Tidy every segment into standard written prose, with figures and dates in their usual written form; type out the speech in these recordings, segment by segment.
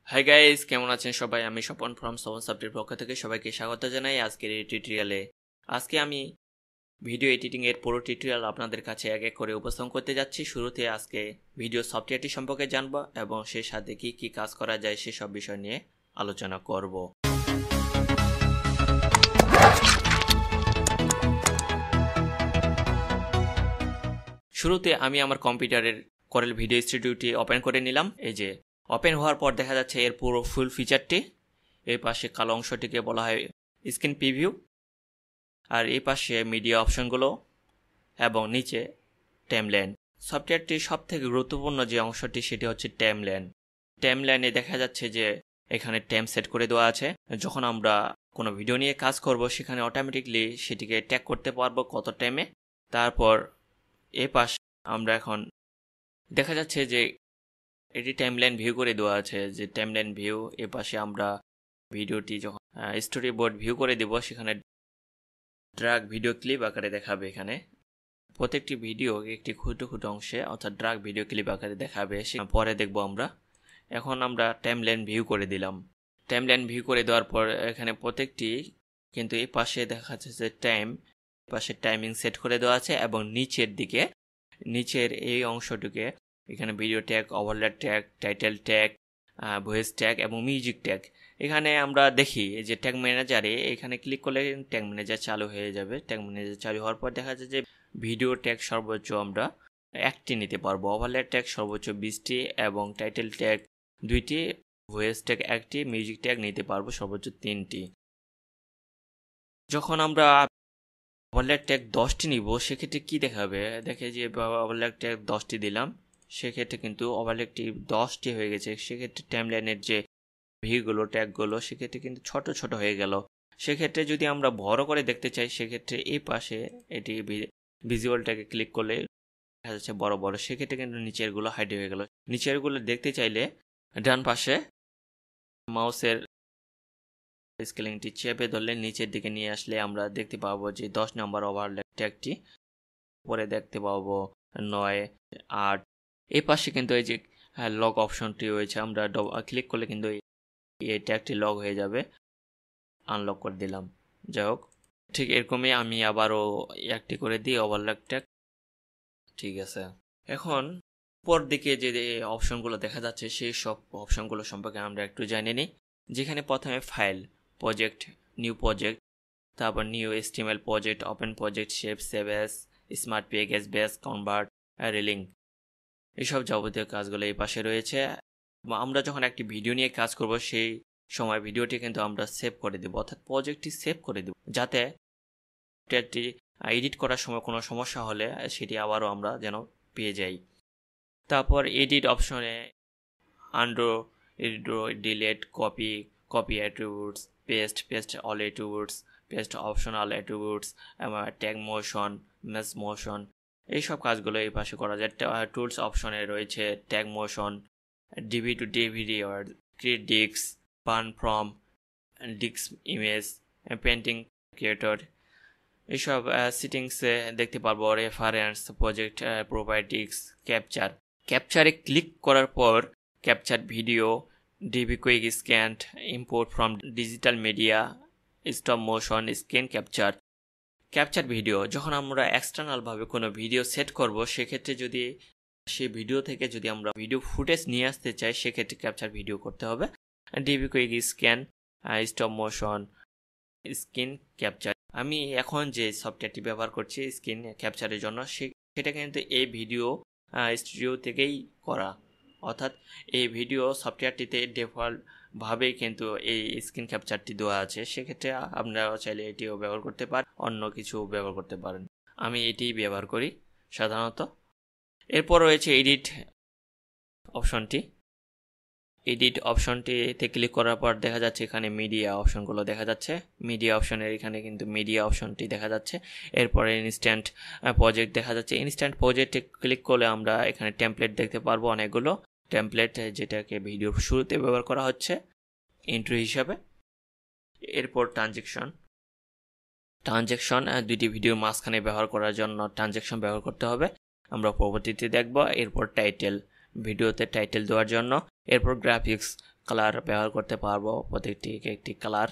Hi guys, কেমন আছেন সবাই? আমি স্বপন ফ্রম সেভেন সাবজেক্ট পক্ষ থেকে সবাইকে স্বাগত জানাই আজকের এই টিউটোরিয়ালে। আজকে আমি ভিডিও এডিটিং এর পুরো টিউটোরিয়াল আপনাদের কাছে এক এক করে উপস্থাপন করতে যাচ্ছি। শুরুতে আজকে ভিডিও সফটওয়্যারটি সম্পর্কে জানবো এবং সেই সাথে কি কি কাজ করা যায় সেসব বিষয় নিয়ে আলোচনা করব। শুরুতে আমি আমার কম্পিউটারের করেল ভিডিও স্টুডিওটি ওপেন করে নিলাম। এই যে ওপেন হওয়ার পর দেখা যাচ্ছে এর পুরো ফুল ফিচারটি। এই পাশে কালো অংশটিকে বলা হয় স্ক্রিন প্রিভিউ, আর এই পাশে মিডিয়া অপশনগুলো এবং নিচে টাইমলাইন। সফটওয়্যারটির সব থেকে গুরুত্বপূর্ণ যে অংশটি সেটি হচ্ছে টাইমলাইন। টাইমলাইনে দেখা যাচ্ছে যে এখানে টাইম সেট করে দেওয়া আছে। যখন আমরা কোনো ভিডিও নিয়ে কাজ করব সেখানে অটোমেটিকলি সেটিকে ট্যাগ করতে পারবো কত টাইমে। তারপর এই পাশে আমরা এখন দেখা যাচ্ছে যে এটি টাইমলাইন ভিউ করে দেওয়া আছে, যে টাইমলাইন ভিউ। এ পাশে আমরা ভিডিওটি যখন স্টোরি বোর্ড ভিউ করে দেব সেখানে ড্রাগ ভিডিও ক্লিপ আকারে দেখাবে। এখানে প্রত্যেকটি ভিডিও একটি ক্ষুদ্র ক্ষুদ্র অংশে অর্থাৎ ড্রাগ ভিডিও ক্লিপ আকারে দেখাবে, সে পরে দেখব আমরা। এখন আমরা টাইমলাইন ভিউ করে দিলাম। টাইমলাইন ভিউ করে দেওয়ার পর এখানে প্রত্যেকটি কিন্তু এই পাশে দেখা যাচ্ছে যে পাশে টাইমিং সেট করে দেওয়া আছে এবং নিচের দিকে নিচের এই অংশটিকে এখানে video tag, overlay tag, title tag, voice tag এবং মিউজিক ট্যাগ। এখানে আমরা দেখি যে ট্যাগ ম্যানেজারে এখানে ক্লিক করলে ট্যাগ ম্যানেজার চালু হয়ে যাবে। ট্যাগ ম্যানেজার চালু হওয়ার পর দেখা যায় যে ভিডিও ট্যাগ সর্বোচ্চ আমরা 1টি নিতে পারবো, ওভারলে ট্যাগ সর্বোচ্চ 20টি এবং টাইটেল ট্যাগ 2টি, ভয়েস ট্যাগ 1টি, মিউজিক ট্যাগ নিতে পারবো সর্বোচ্চ 3টি। যখন আমরা ওভারলে ট্যাগ 10টি নিব সেক্ষেত্রে কি দেখাবে? দেখে যে ওভারলে ট্যাগ 10টি দিলাম, সেক্ষেত্রে কিন্তু ওভারলেটি 10টি হয়ে গেছে। সেক্ষেত্রে টাইমলাইনের যে ভিউগুলো ট্যাগগুলো সেক্ষেত্রে কিন্তু ছোট ছোট হয়ে গেল। সেক্ষেত্রে যদি আমরা বড় করে দেখতে চাই সেক্ষেত্রে এই পাশে এটি ভিজুয়ালটাকে ক্লিক করলে দেখা যাচ্ছে বড় বড়। সেক্ষেত্রে কিন্তু নিচেরগুলো হাইড হয়ে গেল। নিচেরগুলো দেখতে চাইলে ডান পাশে মাউসের স্কেলিংটি চেপে ধরলে নিচের দিকে নিয়ে আসলে আমরা দেখতে পাবো যে 10 নম্বর ওভারলে ট্যাগটি, পরে দেখতে পাবো 9, 8। এই পাশে কিন্তু এই যে লগ অপশনটি রয়েছে, আমরা ক্লিক করলে কিন্তু এই ট্যাগটি লগ হয়ে যাবে। আনলক করে দিলাম। যাই হোক, ঠিক এরকমই আমি আবারও একটি করে দিই ওভারলক ট্যাগ। ঠিক আছে, এখন উপর দিকে যে অপশনগুলো দেখা যাচ্ছে সেই সব অপশনগুলো সম্পর্কে আমরা একটু জেনে নিই। যেখানে প্রথমে ফাইল, প্রজেক্ট, নিউ প্রজেক্ট, তারপর new HTML project, open project, shape, save as, smart package, base, convert, relink, এইসব যাবতীয় কাজগুলো এই পাশে রয়েছে। আমরা যখন একটি ভিডিও নিয়ে কাজ করব সেই সময় ভিডিওটি কিন্তু আমরা সেভ করে দেব, অর্থাৎ প্রজেক্টটি সেভ করে দেব, যাতে এটি এডিট করার সময় কোনো সমস্যা হলে সেটি আবারও আমরা যেন পেয়ে যাই। তারপর এডিট অপশনে undo, delete, copy attributes, paste all attributes, paste optional attributes, tag motion, mesh motion, এইসব কাজগুলো এই পাশে করা যায়। টুলস অপশনে রয়েছে tag motion, DV to DVD আর create disc, burn from disc image, painting creator, এইসব সেটিংসে দেখতে পারবো। রেফারেন্স, প্রজেক্ট প্রপার্টিস, ক্যাপচারে ক্লিক করার পর capture video, DV quick scan, import from digital media, stop motion, screen capture video. যখন আমরা এক্সটার্নালভাবে কোনো ভিডিও সেট করব সেক্ষেত্রে যদি সেই ভিডিও থেকে যদি আমরা ভিডিও ফুটেজ নিয়ে আসতে চাই সেক্ষেত্রে ক্যাপচার ভিডিও করতে হবে। DV quick scan, stop motion, screen capture. আমি এখন যে সফটওয়্যারটি ব্যবহার করছি স্ক্রিন ক্যাপচারের জন্য সেটা কিন্তু এই ভিডিও স্টুডিও থেকেই করা, অর্থাৎ এই ভিডিও সফটওয়্যারটিতে ডিফল্টভাবেই কিন্তু এই স্ক্রিন ক্যাপচারটি দেওয়া আছে। সেক্ষেত্রে আপনারা চাইলে এটিও ব্যবহার করতে পারেন, অন্য কিছু ব্যবহার করতে পারেন। আমি এটিই ব্যবহার করি সাধারণত। এরপর রয়েছে এডিট অপশনটি। এডিট অপশনটিতে ক্লিক করার পর দেখা যাচ্ছে এখানে মিডিয়া অপশনগুলো দেখা যাচ্ছে। মিডিয়া অপশনের এখানে কিন্তু মিডিয়া অপশনটি দেখা যাচ্ছে। এরপরে ইনস্ট্যান্ট প্রজেক্ট দেখা যাচ্ছে। ইনস্ট্যান্ট প্রজেক্টে ক্লিক করলে আমরা এখানে টেমপ্লেট দেখতে পারবো, অনেকগুলো টেমপ্লেট যেটাকে ভিডিওর শুরুতে ব্যবহার করা হচ্ছে ইন্ট্রো হিসাবে। এরপর ট্রানজ্যাকশন, দুইটি ভিডিওর মাঝখানে ব্যবহার করার জন্য ট্রানজ্যাকশন ব্যবহার করতে হবে, আমরা পরবর্তীতে দেখব। এরপর টাইটেল, ভিডিওতে টাইটেল দেওয়ার জন্য। এরপর গ্রাফিক্স, কালার ব্যবহার করতে পারবো, প্রত্যেকটি একটি কালার।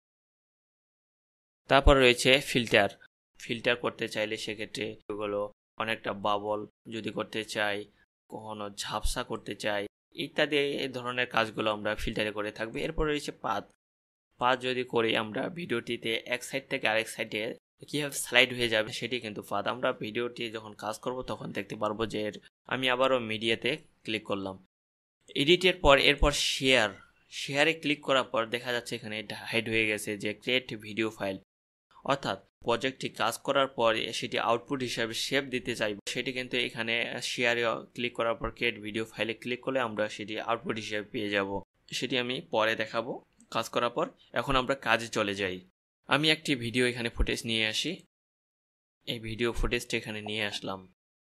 তারপর রয়েছে ফিল্টার। ফিল্টার করতে চাইলে সেক্ষেত্রে এগুলো অনেকটা বাবল যদি করতে চাই, কখনো ঝাপসা করতে চাই, ইত্যাদি এই ধরনের কাজগুলো আমরা ফিল্টারে করে থাকবে। এরপর রয়েছে পাথ। পাথ যদি করি আমরা ভিডিওটিতে এক সাইড থেকে আরেক সাইডে কীভাবে স্লাইড হয়ে যাবে সেটি কিন্তু পাথ। আমরা ভিডিওটি যখন কাজ করব তখন দেখতে পারবো যে আমি আবারও মিডিয়াতে ক্লিক করলাম, এডিটের পর এরপর শেয়ারে ক্লিক করার পর দেখা যাচ্ছে এখানে হাইড হয়ে গেছে যে ক্রিয়েট ভিডিও ফাইল। অর্থাৎ প্রজেক্টটি কাজ করার পর সেটি আউটপুট হিসাবে শেপ দিতে চাইব, সেটি কিন্তু এখানে শেয়ারে ক্লিক করার পর ক্রিয়েট ভিডিও ফাইলে ক্লিক করলে আমরা সেটি আউটপুট হিসাবে পেয়ে যাব। সেটি আমি পরে দেখাবো কাজ করার পর। এখন আমরা কাজে চলে যাই। আমি একটি ভিডিও এখানে ফুটেজ নিয়ে আসি। এই ভিডিও ফুটেজটা এখানে নিয়ে আসলাম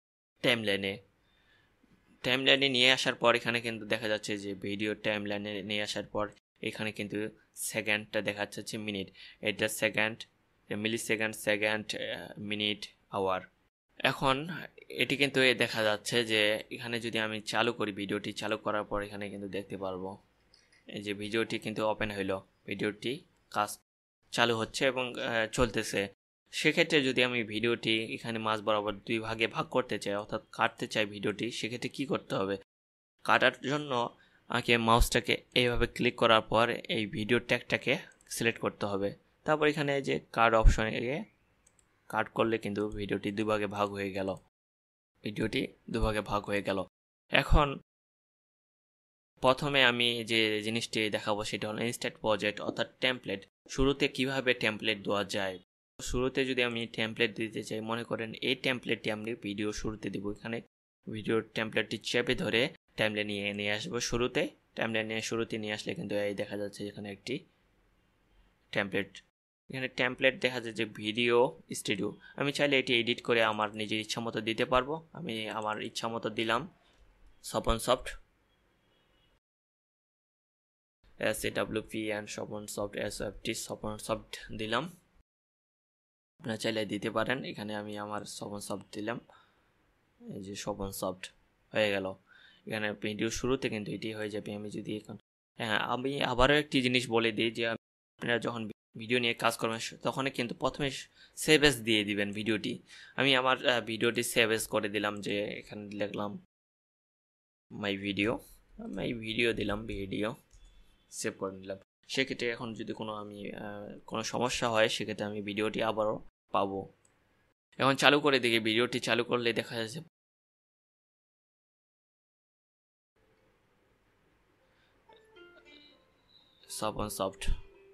টাইমলাইনে নিয়ে আসার পর এখানে কিন্তু দেখা যাচ্ছে যে ভিডিও টাইমলাইনে নিয়ে আসার পর এখানে কিন্তু সেকেন্ডটা দেখা যাচ্ছে মিনিট, এটা second, millisecond, minute, hour. এখন এটি কিন্তু দেখা যাচ্ছে যে এখানে যদি আমি চালু করি, ভিডিওটি চালু করার পর এখানে কিন্তু দেখতে পারবো এই যে ভিডিওটি কিন্তু ওপেন হইল, ভিডিওটি কাজ চালু হচ্ছে এবং চলতেছে। সেক্ষেত্রে যদি আমি ভিডিওটি এখানে মাঝ বরাবর দুই ভাগে ভাগ করতে চাই, অর্থাৎ কাটতে চাই ভিডিওটি, সেক্ষেত্রে কি করতে হবে? কাটার জন্য আমাকে মাউসটাকে এইভাবে ক্লিক করার পর এই ভিডিও ট্যাগটাকে সিলেক্ট করতে হবে। তারপর এখানে যে কাট অপশনে গিয়ে কাট করলে কিন্তু ভিডিওটি দুভাগে ভাগ হয়ে গেল। এখন প্রথমে আমি যে জিনিসটি দেখাবো সেটা হলো ইনস্ট্যান্ট প্রজেক্ট অর্থাৎ টেমপ্লেট। শুরুতে কিভাবে টেমপ্লেট দেওয়া যায়। শুরুতে যদি আমি টেমপ্লেট দিতে চাই, মনে করেন এই টেমপ্লেটটি আমি ভিডিও শুরুতে দিব। এখানে ভিডিওর টেমপ্লেটটি চেপে ধরে টাইমলাইন নিয়ে আসবো শুরুতে। টাইমলাইন শুরুতে নিয়ে আসলে কিন্তু এই দেখা যাচ্ছে এখানে একটি টেমপ্লেট। এখানে টেমপ্লেট দেখা যায় যে ভিডিও স্টুডিও। আমি চাইলে এটি এডিট করে আমার নিজের ইচ্ছা মতো দিতে পারবো। আমি আমার ইচ্ছা মতো দিলাম Swapansoft, SAWP and Swapansoft SFT Swapansoft দিলাম। আপনারা চাইলে দিতে পারেন। এখানে আমি আমার স্বপনসফট দিলাম, এই যে স্বপনসফট হয়ে গেল। এখানে ভিডিও শুরুতে কিন্তু এটি হয়ে যাবে। আমি যদি এখন আমি আবারও একটি জিনিস বলে দিই যে আপনারা যখন ভিডিও নিয়ে কাজ করবেন তখন কিন্তু প্রথমে সেভ এস দিয়ে দিবেন ভিডিওটি। আমি আমার ভিডিওটি সেভ এস করে দিলাম, যে এখানে লিখলাম মাই ভিডিও দিলাম, ভিডিও সেভ করে নিলাম। সেক্ষেত্রে এখন যদি কোনো সমস্যা হয় সেক্ষেত্রে আমি ভিডিওটি আবারও পাবো। এখন চালু করে দেখি, ভিডিওটি চালু করলে দেখা যাচ্ছে স্বপনসফট।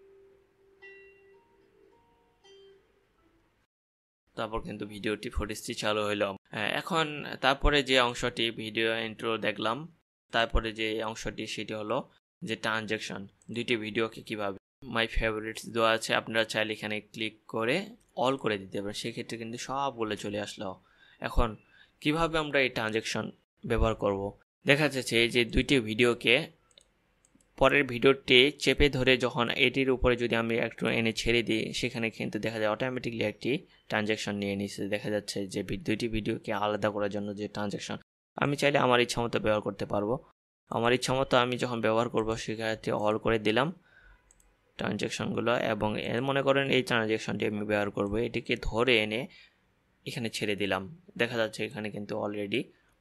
তারপর কিন্তু ভিডিওটি ফুটেজটি চালু হইল। এখন তারপরে যে অংশটি ভিডিও ইন্ট্রো দেখলাম, তারপরে যে অংশটি সেটি হলো যে ট্রানজ্যাকশন। দুইটি ভিডিওকে কিভাবে মাই ফেভারিটস দেওয়া আছে, আপনারা চাইলে এখানে ক্লিক করে অল করে দিতে পারেন, সেক্ষেত্রে কিন্তু সবগুলো চলে আসলো। এখন কিভাবে আমরা এই ট্রানজ্যাকশন ব্যবহার করব? দেখা যাচ্ছে এই যে দুইটি ভিডিওকে পরের ভিডিওটি চেপে ধরে যখন এটির উপরে যদি আমি একটু এনে ছেড়ে দিই, সেখানে কিন্তু দেখা যায় অটোমেটিকলি একটি ট্রানজ্যাকশন নিয়ে নিচ্ছে। দেখা যাচ্ছে যে দুইটি ভিডিওকে আলাদা করার জন্য যে ট্রানজ্যাকশন আমি চাইলে আমার ইচ্ছা মতো ব্যবহার করতে পারবো। আমার ইচ্ছা মতো আমি যখন ব্যবহার করবো সেক্ষেত্রে অল করে দিলাম ট্রানজ্যাকশনগুলো, এবং মনে করেন এই ট্রানজ্যাকশনটি আমি ব্যবহার করবো, এটিকে ধরে এনে এখানে ছেড়ে দিলাম। দেখা যাচ্ছে এখানে কিন্তু অলরেডি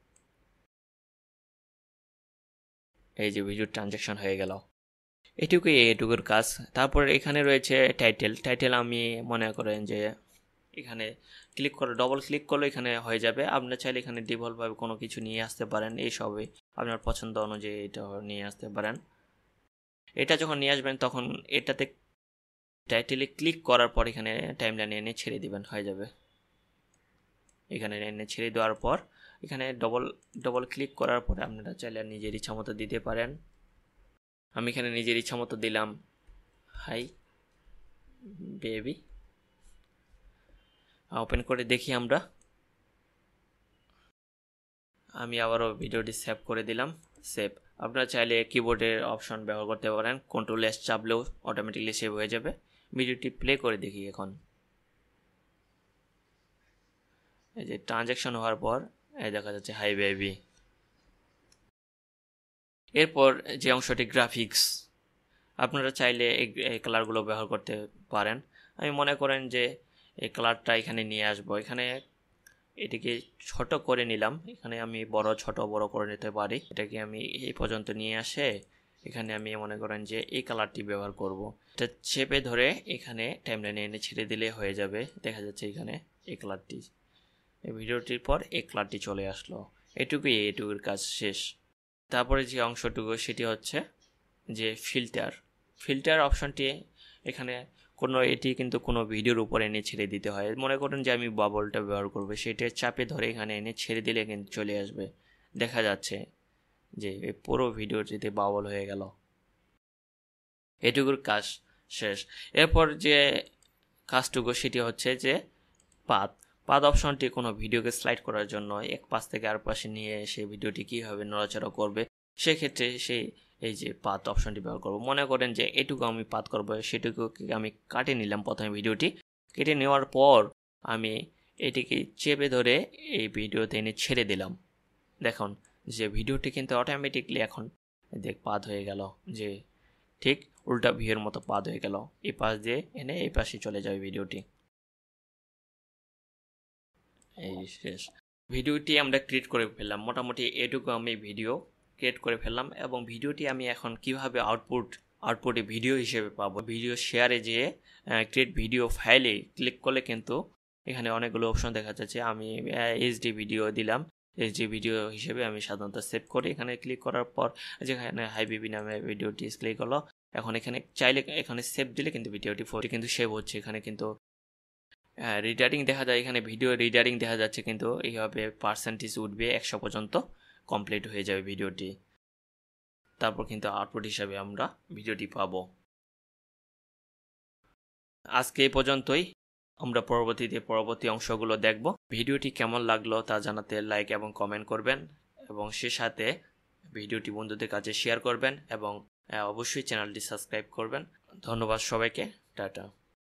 এই যে ভিডিও ট্রানজ্যাকশন হয়ে গেল। এটুকুর কাজ। তারপর এখানে রয়েছে টাইটেল। আমি মনে করেন যে এখানে ডবল ক্লিক করলে এখানে হয়ে যাবে। আপনার চাইলে এখানে ডিফল্টভাবে কোনো কিছু নিয়ে আসতে পারেন, এইসবই আপনার পছন্দ অনুযায়ী এটা নিয়ে আসতে পারেন। এটা যখন নিয়ে আসবেন তখন এটাতে টাইটেলে ক্লিক করার পর এখানে টাইমলাইনে এনে ছেড়ে দিবেন, হয়ে যাবে। এখানে এনে ছেড়ে দেওয়ার পর এখানে ডবল ক্লিক করার পরে আপনারা চাইলে নিজের ইচ্ছা মতো দিতে পারেন। আমি এখানে নিজের ইচ্ছা মতো দিলাম হাই বেবি। ওপেন করে দেখি আমরা। আমি আবারও ভিডিওটি সেভ করে দিলাম, সেভ। আপনারা চাইলে কিবোর্ডের অপশন ব্যবহার করতে পারেন, Ctrl+S চাপলেও অটোমেটিকলি সেভ হয়ে যাবে। ভিডিওটি প্লে করে দেখি এখন। এই যে ট্রানজ্যাকশন হওয়ার পর এই দেখা যাচ্ছে হাই বেবি। এরপর যে অংশটি গ্রাফিক্স, আপনারা চাইলে এই কালারগুলো ব্যবহার করতে পারেন। আমি মনে করেন যে এই কালারটা এখানে নিয়ে আসবো, এখানে এটিকে ছোট করে নিলাম, এখানে আমি ছোট বড় করে নিতে পারি। এটাকে আমি এই পর্যন্ত নিয়ে আসে এখানে আমি মনে করেন যে এই কালারটি ব্যবহার করব। এটা চেপে ধরে এখানে টাইমলাইনে এনে ছেড়ে দিলে হয়ে যাবে। দেখা যাচ্ছে এখানে এই কালারটি, এই ভিডিওটির পর এই কালারটি চলে আসলো। এটুকুর কাজ শেষ। তারপরে যে অংশটুকু সেটি হচ্ছে যে ফিল্টার অপশনটি এখানে এটি কিন্তু কোনো ভিডিওর উপরে এনে ছেড়ে দিতে হয়। মনে করেন যে আমি বাবলটা ব্যবহার করবো, সেটা চাপে ধরে এখানে এনে ছেড়ে দিলে কিন্তু চলে আসবে। দেখা যাচ্ছে যে পুরো ভিডিওটিতে বাবল হয়ে গেল। এটুকুর কাজ শেষ। এরপর যে কাজটুকু সেটি হচ্ছে যে পাত অপশনটি কোনো ভিডিওকে স্লাইড করার জন্য এক পাশ থেকে আর পাশে নিয়ে এসে ভিডিওটি কীভাবে নড়াচড়া করবে সেক্ষেত্রে এই যে পাত অপশনটি ব্যবহার করব। মনে করেন যে এটুকু আমি পাত করবো, সেটুকু আমি কাটে নিলাম। প্রথমে ভিডিওটি কেটে নেওয়ার পর আমি এটিকে চেপে ধরে এই ভিডিওতে এনে ছেড়ে দিলাম। দেখুন যে ভিডিওটি কিন্তু অটোমেটিকলি এখন পাত হয়ে গেল, যে ঠিক উল্টা ভিউয়ের মতো পাত হয়ে গেল। এই পাশ দিয়ে এনে এই পাশে চলে যাবে ভিডিওটি। এই শেষ। ভিডিওটি আমরা ক্রিয়েট করে ফেললাম, মোটামুটি এটুকু আমি ভিডিও ক্রিয়েট করে ফেললাম। এবং ভিডিওটি আমি এখন কিভাবে আউটপুটে ভিডিও হিসেবে পাবো, ভিডিও শেয়ারে যেয়ে ক্রিয়েট ভিডিও ফাইলে ক্লিক করলে কিন্তু এখানে অনেকগুলো অপশন দেখা যাচ্ছে। আমি এইচডি ভিডিও দিলাম, এইচডি ভিডিও হিসেবে আমি সাধারণত সেভ করি। এখানে ক্লিক করার পর যেখানে হাইবিবি নামে ভিডিওটি ক্লিক হলো, এখন এখানে চাইলে এখানে সেভ দিলে কিন্তু ভিডিওটি কিন্তু সেভ হচ্ছে। এখানে কিন্তু রিডারিং দেখা যায়, এখানে ভিডিও রিডারিং দেখা যাচ্ছে, কিন্তু এইভাবে পার্সেন্টেজ উঠবে 100 পর্যন্ত কমপ্লিট হয়ে যাবে ভিডিওটি। তারপর কিন্তু আউটপুট হিসাবে আমরা ভিডিওটি পাবো। আজকে এই পর্যন্তই, আমরা পরবর্তী অংশগুলো দেখব। ভিডিওটি কেমন লাগলো তা জানাতে লাইক এবং কমেন্ট করবেন, এবং সে সাথে ভিডিওটি বন্ধুদের কাছে শেয়ার করবেন, এবং অবশ্যই চ্যানেলটি সাবস্ক্রাইব করবেন। ধন্যবাদ সবাইকে, টাটা।